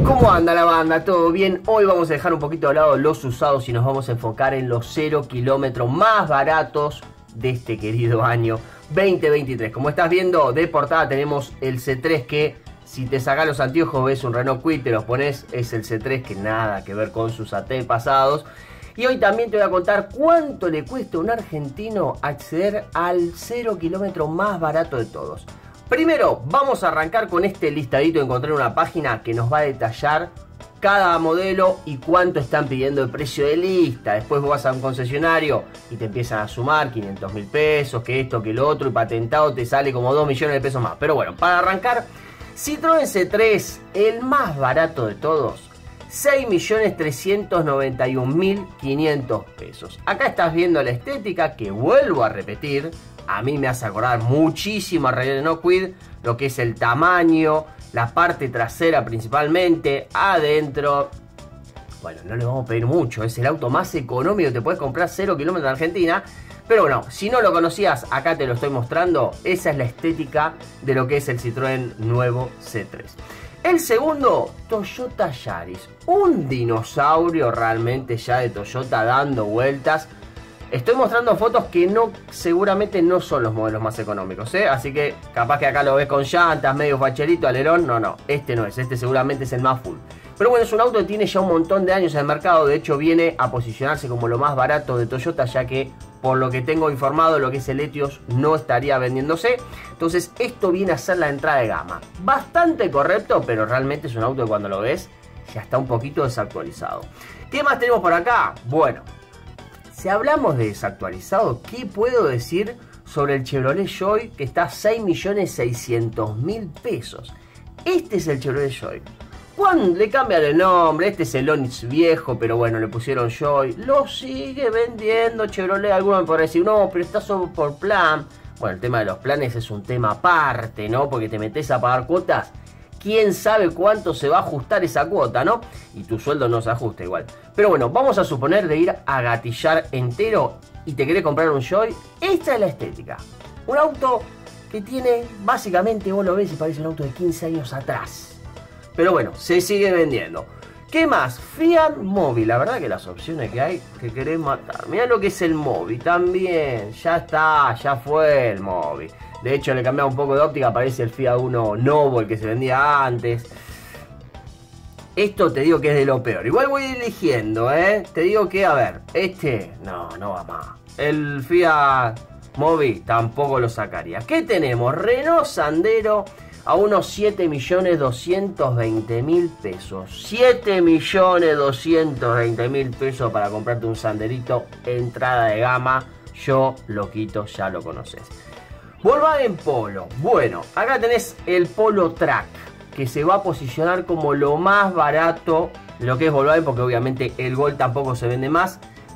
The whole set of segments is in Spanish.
¿Cómo anda la banda? ¿Todo bien? Hoy vamos a dejar un poquito de lado los usados y nos vamos a enfocar en los 0 kilómetros más baratos de este querido año 2023. Como estás viendo, de portada tenemos el C3 que, si te sacas los anteojos, ves un Renault Kwid, te los pones, es el C3 que nada que ver con sus antepasados. Y hoy también te voy a contar cuánto le cuesta a un argentino acceder al 0 kilómetro más barato de todos. Primero, vamos a arrancar con este listadito. Encontré una página que nos va a detallar cada modelo y cuánto están pidiendo el precio de lista. Después vos vas a un concesionario y te empiezan a sumar 500.000 pesos, que esto, que lo otro, y patentado te sale como 2 millones de pesos más. Pero bueno, para arrancar, Citroën C3, el más barato de todos, 6.391.500 pesos. Acá estás viendo la estética que, vuelvo a repetir, a mí me hace acordar muchísimo a Renault Kwid, lo que es el tamaño, la parte trasera principalmente, adentro. Bueno, no le vamos a pedir mucho, es el auto más económico, te puedes comprar 0 kilómetros en Argentina. Pero bueno, si no lo conocías, acá te lo estoy mostrando. Esa es la estética de lo que es el Citroën nuevo C3. El segundo, Toyota Yaris, un dinosaurio realmente ya de Toyota dando vueltas. Estoy mostrando fotos que seguramente no son los modelos más económicos, ¿eh? Así que capaz que acá lo ves con llantas, medio facherito, alerón. No, este no es, este seguramente es el más full. Pero bueno, es un auto que tiene ya un montón de años en el mercado. De hecho, viene a posicionarse como lo más barato de Toyota, ya que, por lo que tengo informado, lo que es el Etios no estaría vendiéndose. Entonces, esto viene a ser la entrada de gama. Bastante correcto, pero realmente es un auto que cuando lo ves ya está un poquito desactualizado. ¿Qué más tenemos por acá? Bueno, si hablamos de desactualizado, ¿qué puedo decir sobre el Chevrolet Joy, que está a 6.600.000 pesos? Este es el Chevrolet Joy. Juan le cambian el nombre, este es el Onix viejo, pero bueno, le pusieron Joy. Lo sigue vendiendo Chevrolet. Algunos me podrán decir, no, pero está solo por plan. Bueno, el tema de los planes es un tema aparte, ¿no? Porque te metes a pagar cuotas. ¿Quién sabe cuánto se va a ajustar esa cuota, no? Y tu sueldo no se ajusta igual. Pero bueno, vamos a suponer de ir a gatillar entero y te querés comprar un Joy. Esta es la estética. Un auto que tiene, básicamente, vos lo ves y parece un auto de 15 años atrás. Pero bueno, se sigue vendiendo. ¿Qué más? Fiat Mobi. La verdad que las opciones que hay que querés matar. Mirá lo que es el Mobi también. Ya está, ya fue el Mobi. De hecho, le cambiaba un poco de óptica. Aparece el Fiat Uno Novo, el que se vendía antes. Esto te digo que es de lo peor. Igual voy eligiendo, ¿eh? Te digo que, a ver, este no va más. El Fiat Mobi tampoco lo sacaría. ¿Qué tenemos? Renault Sandero a unos 7.220.000 pesos. 7.220.000 pesos para comprarte un Sanderito, entrada de gama. Yo lo quito, ya lo conoces. Volkswagen Polo. Bueno, acá tenés el Polo Track, que se va a posicionar como lo más barato, lo que es Volkswagen, porque obviamente el Gol tampoco se vende más.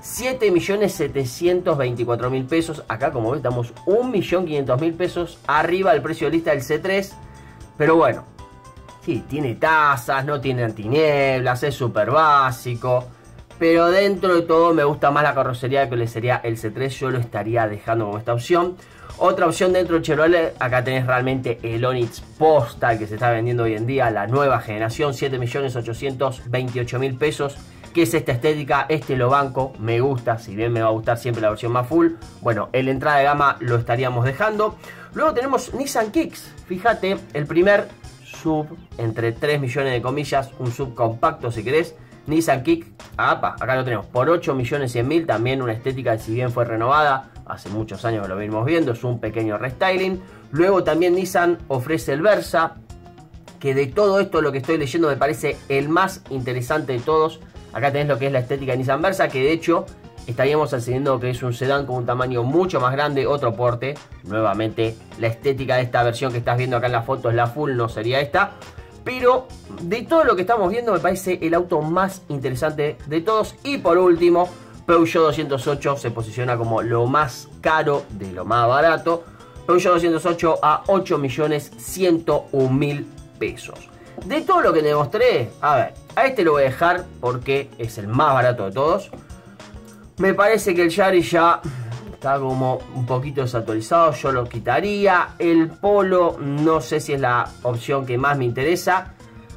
7.724.000 pesos. Acá, como ves, estamos 1.500.000 pesos arriba del precio de lista del C3. Pero bueno, sí, tiene tasas, no tiene antinieblas, es súper básico. Pero dentro de todo me gusta más la carrocería que le sería el C3. Yo lo estaría dejando como esta opción. Otra opción dentro de Chevrolet, acá tenés realmente el Onix Postal, que se está vendiendo hoy en día, la nueva generación, 7.828.000 pesos. ¿Qué es esta estética? Este lo banco, me gusta, si bien me va a gustar siempre la versión más full. Bueno, en la entrada de gama lo estaríamos dejando. Luego tenemos Nissan Kicks. Fíjate, el primer sub, entre 3 millones de comillas, un sub compacto si querés. Nissan Kicks, acá lo tenemos, por 8.100.000, también una estética que, si bien fue renovada, hace muchos años que lo venimos viendo, es un pequeño restyling. Luego también Nissan ofrece el Versa, que de todo esto lo que estoy leyendo me parece el más interesante de todos. Acá tenés lo que es la estética de Nissan Versa, que de hecho estaríamos accediendo que es un sedán con un tamaño mucho más grande, otro porte. Nuevamente, la estética de esta versión que estás viendo acá en la foto es la full, no sería esta. Pero de todo lo que estamos viendo me parece el auto más interesante de todos. Y por último, Peugeot 208 se posiciona como lo más caro de lo más barato. Peugeot 208 a 8.101.000 pesos. De todo lo que te mostré, a ver, a este lo voy a dejar porque es el más barato de todos. Me parece que el Yaris ya está como un poquito desactualizado, yo lo quitaría. El Polo no sé si es la opción que más me interesa.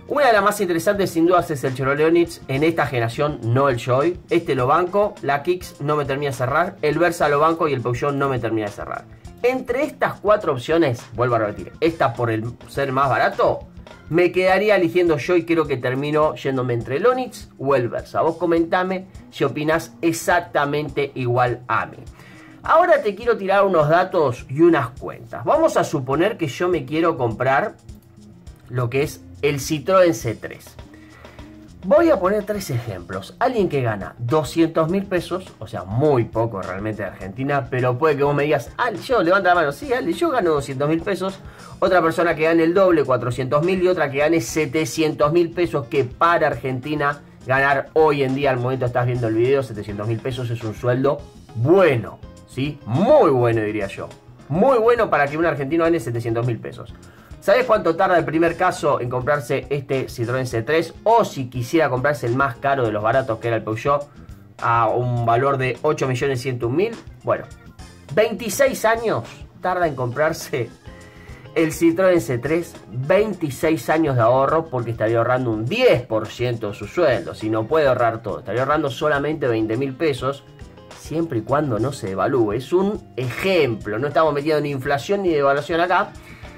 Una de las más interesantes sin dudas es el Chevrolet Onix en esta generación, no el Joy. Este lo banco, la Kicks no me termina de cerrar, el Versa lo banco y el Peugeot no me termina de cerrar. Entre estas cuatro opciones, vuelvo a repetir, esta por el ser más barato, me quedaría eligiendo yo y creo que termino yéndome entre el Onix o el Versa. Vos comentame si opinás exactamente igual a mí. Ahora te quiero tirar unos datos y unas cuentas. Vamos a suponer que yo me quiero comprar lo que es el Citroën C3. Voy a poner tres ejemplos. Alguien que gana 200.000 pesos, o sea, muy poco realmente de Argentina, pero puede que vos me digas, Ale, yo, levanta la mano, sí, Ale, yo gano 200.000 pesos. Otra persona que gane el doble, 400.000, y otra que gane 700.000 pesos, que para Argentina ganar hoy en día, al momento estás viendo el video, 700.000 pesos es un sueldo bueno, ¿sí? Muy bueno, diría yo. Muy bueno para que un argentino gane 700.000 pesos. ¿Sabes cuánto tarda el primer caso en comprarse este Citroën C3? O si quisiera comprarse el más caro de los baratos, que era el Peugeot, a un valor de 8.101.000. Bueno, 26 años tarda en comprarse el Citroën C3. 26 años de ahorro, porque estaría ahorrando un 10% de su sueldo. Si no puede ahorrar todo, estaría ahorrando solamente 20.000 pesos. Siempre y cuando no se devalúe. Es un ejemplo, no estamos metiendo ni inflación ni devaluación acá.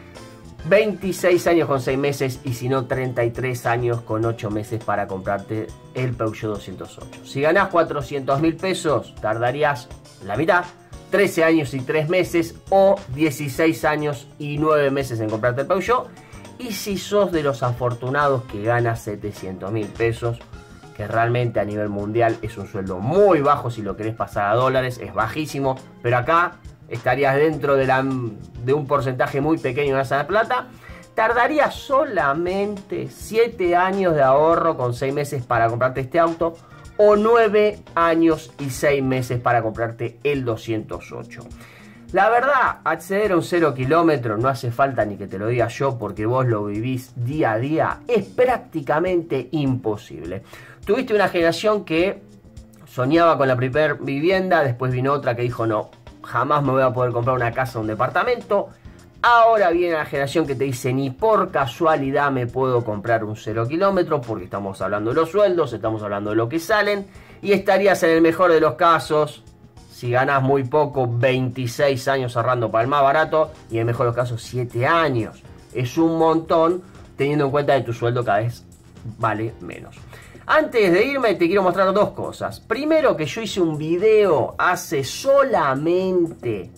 26 años con 6 meses y si no 33 años con 8 meses para comprarte el Peugeot 208. Si ganás 400.000 pesos tardarías la mitad, 13 años y 3 meses o 16 años y 9 meses en comprarte el Peugeot. Y si sos de los afortunados que ganas 700.000 pesos, que realmente a nivel mundial es un sueldo muy bajo, si lo querés pasar a dólares es bajísimo, pero acá estarías dentro de un porcentaje muy pequeño de esa plata. Tardaría solamente 7 años de ahorro con 6 meses para comprarte este auto, o 9 años y 6 meses para comprarte el 208. La verdad, acceder a un 0 kilómetro, no hace falta ni que te lo diga yo porque vos lo vivís día a día, es prácticamente imposible. Tuviste una generación que soñaba con la primera vivienda, después vino otra que dijo no, jamás me voy a poder comprar una casa o un departamento. Ahora viene la generación que te dice ni por casualidad me puedo comprar un 0 kilómetro, porque estamos hablando de los sueldos, estamos hablando de lo que salen, y estarías en el mejor de los casos, si ganás muy poco, 26 años ahorrando para el más barato, y en el mejor de los casos 7 años. Es un montón, teniendo en cuenta que tu sueldo cada vez vale menos. Antes de irme te quiero mostrar dos cosas. Primero, que yo hice un video hace solamente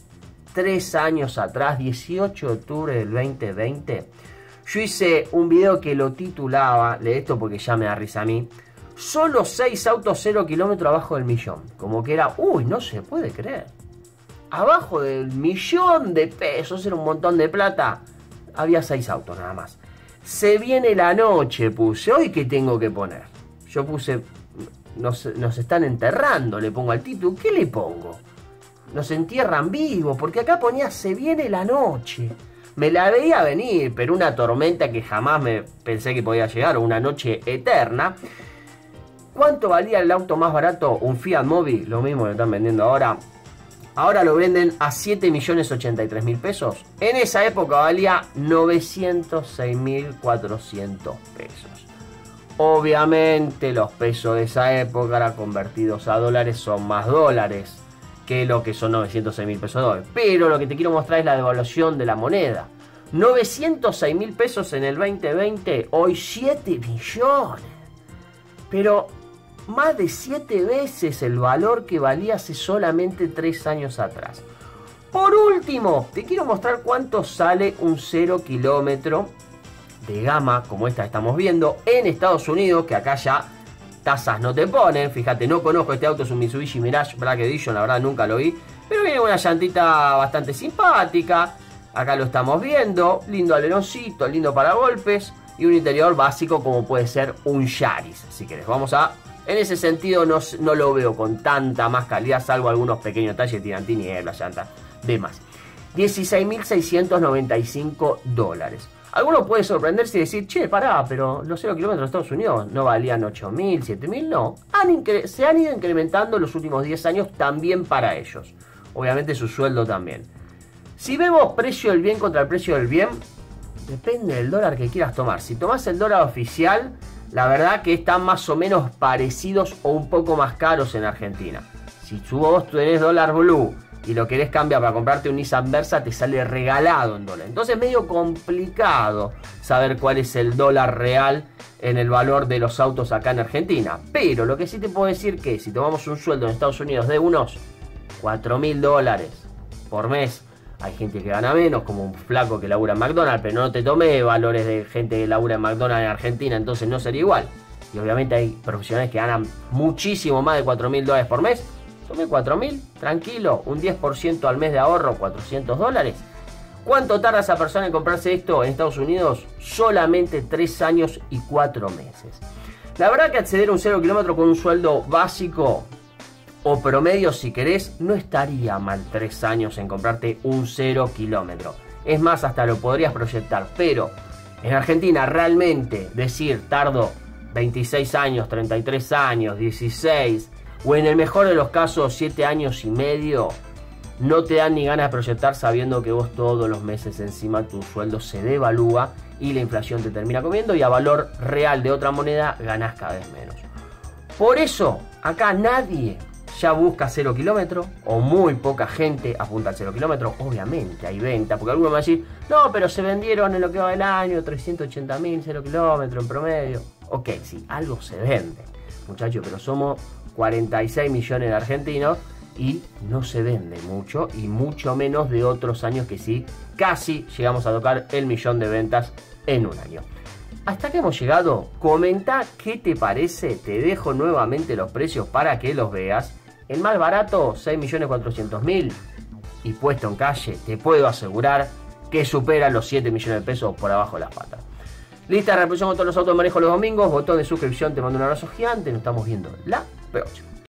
3 años atrás, 18 de octubre del 2020. Yo hice un video que lo titulaba, lee esto porque ya me da risa a mí, solo 6 autos 0 kilómetros abajo del millón. Como que era, uy, no se puede creer. Abajo del millón de pesos, era un montón de plata. Había 6 autos nada más. Se viene la noche, puse. ¿Hoy qué tengo que poner? Yo puse, nos están enterrando, le pongo al título. ¿Qué le pongo? Nos entierran vivos, porque acá ponía se viene la noche. Me la veía venir, pero una tormenta que jamás me pensé que podía llegar, o una noche eterna. ¿Cuánto valía el auto más barato? Un Fiat Mobi, lo mismo que están vendiendo ahora. Ahora lo venden a 7.083.000 pesos. En esa época valía 906.400 pesos. Obviamente los pesos de esa época, ahora convertidos a dólares, son más dólares que lo que son 906.000 pesos de dólares. Pero lo que te quiero mostrar es la devaluación de la moneda. 906.000 pesos en el 2020, hoy 7 millones. Pero más de 7 veces el valor que valía hace solamente 3 años atrás. Por último, te quiero mostrar cuánto sale un 0 kilómetro de gama como esta que estamos viendo en Estados Unidos, que acá ya tasas no te ponen. Fíjate, no conozco este auto, es un Mitsubishi Mirage Black Edition, la verdad nunca lo vi, pero viene una llantita bastante simpática. Acá lo estamos viendo, lindo aleroncito, lindo para golpes y un interior básico como puede ser un Yaris, si querés. Vamos a, en ese sentido no lo veo con tanta más calidad, salvo algunos pequeños detalles, tirantín y la llanta, demás. 16.695 dólares. Alguno puede sorprenderse y decir, che, pará, pero los 0 kilómetros de Estados Unidos no valían 8.000, 7.000, no. Se han ido incrementando los últimos 10 años también para ellos. Obviamente su sueldo también. Si vemos precio del bien contra el precio del bien, Depende del dólar que quieras tomar. Si tomás el dólar oficial, la verdad que están más o menos parecidos o un poco más caros en Argentina. Si vos tenés dólar blue y lo querés cambiar para comprarte un Nissan Versa, te sale regalado en dólar. Entonces es medio complicado saber cuál es el dólar real en el valor de los autos acá en Argentina. Pero lo que sí te puedo decir que si tomamos un sueldo en Estados Unidos de unos $4.000 por mes, hay gente que gana menos, como un flaco que labura en McDonald's, pero no te tomé valores de gente que labura en McDonald's en Argentina, entonces no sería igual. Y obviamente hay profesionales que ganan muchísimo más de $4.000 por mes. Tomé 4.000, tranquilo, un 10% al mes de ahorro, $400. ¿Cuánto tarda esa persona en comprarse esto en Estados Unidos? Solamente 3 años y 4 meses. La verdad que acceder a un 0 kilómetro con un sueldo básico o promedio, si querés, no estaría mal 3 años en comprarte un 0 kilómetro. Es más, hasta lo podrías proyectar. Pero en Argentina realmente decir tardo 26 años, 33 años, 16... o en el mejor de los casos 7 años y medio, no te dan ni ganas de proyectar sabiendo que vos todos los meses encima tu sueldo se devalúa y la inflación te termina comiendo y a valor real de otra moneda ganás cada vez menos. Por eso acá nadie ya busca 0 kilómetro o muy poca gente apunta al 0 kilómetro. Obviamente hay venta, porque algunos me van a decir, no, pero se vendieron en lo que va del año 380.000 0 kilómetros en promedio. Ok, sí, algo se vende, muchachos, pero somos 46 millones de argentinos y no se vende mucho, y mucho menos de otros años que sí, casi llegamos a tocar el 1.000.000 de ventas en un año. Hasta que hemos llegado, comenta qué te parece, te dejo nuevamente los precios para que los veas. El más barato, 6.400.000 y puesto en calle, te puedo asegurar que supera los 7 millones de pesos por abajo de las patas. Lista de reproducción con todos los autos de manejo los domingos, botón de suscripción, te mando un abrazo gigante, nos estamos viendo la próxima.